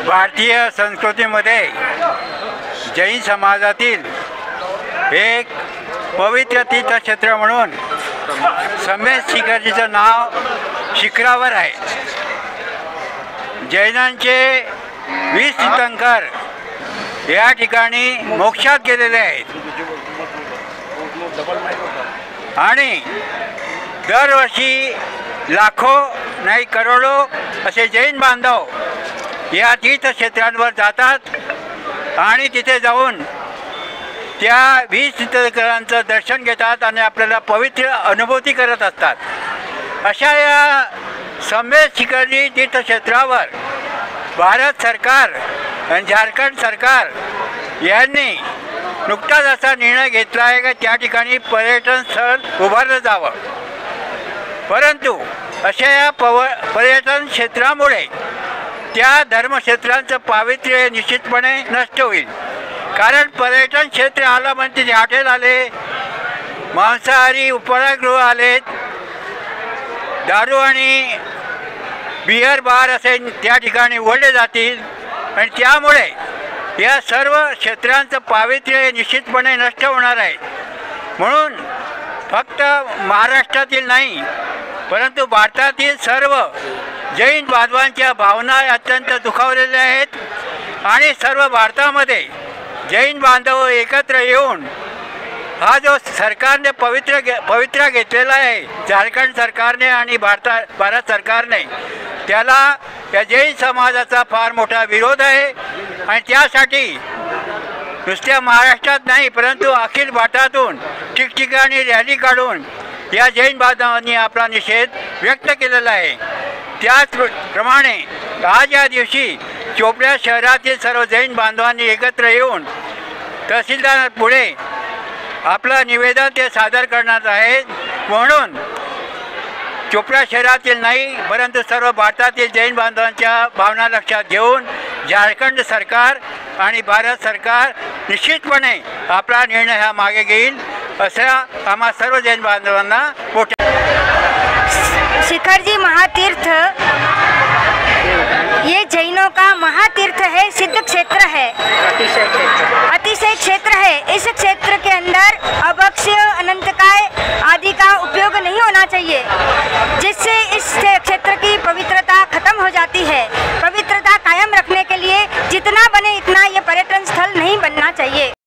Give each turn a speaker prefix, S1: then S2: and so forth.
S1: भारतीय संस्कृतीमध्ये जैन समाजातील एक पवित्र तीर्थक्षेत्र म्हणून समेत शिखरजीचं नाव शिखरावर आहे। जैनांचे 20 तीर्थंकर या ठिकाणी मोक्षात गेलेले आहेत आणि दरवर्षी लाखो नाही करोडो असे जैन बांधव या तीर्थक्षेत्रांवर जातात आणि तिथे जाऊन त्या 20 तीर्थंकरांचं दर्शन घेतात आणि आपल्याला पवित्र अनुभूती करत असतात। अशा या समेत शिखरजी तीर्थक्षेत्रावर भारत सरकार आणि झारखंड सरकार यांनी नुकताच असा निर्णय घेतला आहे की त्या ठिकाणी पर्यटन स्थळ उभारलं जावं, परंतु अशा या पर्यटन क्षेत्रामुळे त्या धर्मक्षेत्रांचं पावित्र्य निश्चितपणे नष्ट होईल। कारण पर्यटन क्षेत्र आलं म्हणजे हॉटेल आले, मांसाहारी उपाहारगृह आलेत, दारू आणि बियर बार असे त्या ठिकाणी उघडले जातील आणि त्यामुळे या सर्व क्षेत्रांचं पावित्र्य निश्चितपणे नष्ट होणार आहे। म्हणून फक्त महाराष्ट्रातील नाही परंतु भारतातील सर्व जैन बांधवांच्या भावना अत्यंत दुखावलेल्या आहेत आणि सर्व भारतामध्ये जैन बांधव एकत्र येऊन हा जो सरकारने पवित्रा घेतलेला आहे झारखंड सरकारने आणि भारत सरकारने, त्याला या जैन समाजाचा फार मोठा विरोध आहे आणि त्यासाठी नुसत्या महाराष्ट्रात नाही परंतु अखिल भारतातून ठिकठिकाणी रॅली काढून या जैन बांधवांनी आपला निषेध व्यक्त केलेला आहे। त्याचप्रमाणे आज या दिवशी चोपडा शहरातील सर्व जैन बांधवांनी एकत्र येऊन तहसीलदार पुढे आपलं निवेदन ते सादर करणार आहेत। म्हणून चोपडा शहरातील नाही परंतु सर्व भारतातील जैन बांधवांच्या भावना लक्षात घेऊन झारखंड सरकार आणि भारत सरकार निश्चितपणे आपला निर्णय हा मागे घेईल असा आम्हा सर्व जैन बांधवांना मोठ्या
S2: शिखरजी महातीर्थ ये जैनों का महातीर्थ है, सिद्ध क्षेत्र है, अतिशय क्षेत्र है। इस क्षेत्र के अंदर अभक्ष्य अनंतकाय आदि का उपयोग नहीं होना चाहिए, जिससे इस क्षेत्र की पवित्रता खत्म हो जाती है। पवित्रता कायम रखने के लिए जितना बने इतना ये पर्यटन स्थल नहीं बनना चाहिए।